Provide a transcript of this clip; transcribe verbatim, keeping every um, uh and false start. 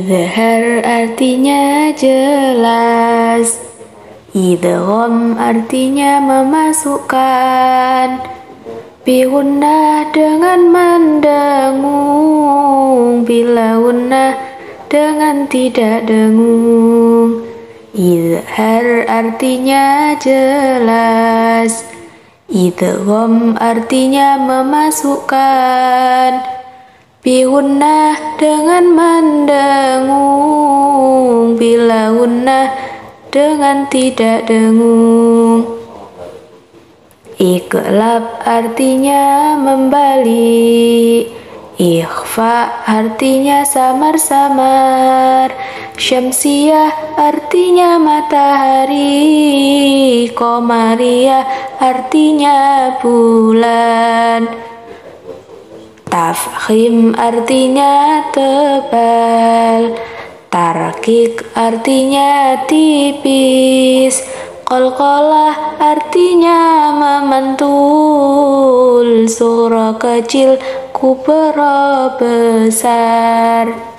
Izhar artinya jelas, idgham artinya memasukkan, bigunnah dengan mendengung, bila gunnah dengan tidak dengung. Izhar artinya jelas, idgham artinya memasukkan, bigunnah dengan mendengung, bila gunnah dengan tidak dengung. Iqlab artinya membalik, ikhfa artinya samar-samar, syamsiyah artinya matahari, qamariyah artinya bulan. Tafkhim artinya tebal, tarkik artinya tipis, qalqalah artinya memantul, sughra kecil, kubra besar.